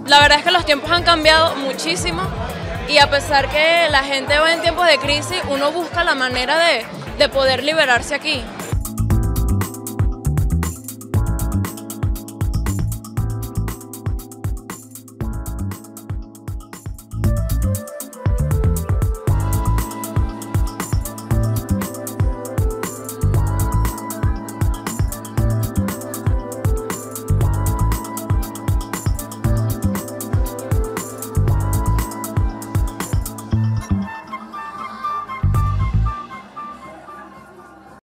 La verdad es que los tiempos han cambiado muchísimo y a pesar que la gente va en tiempos de crisis, uno busca la manera de poder liberarse aquí.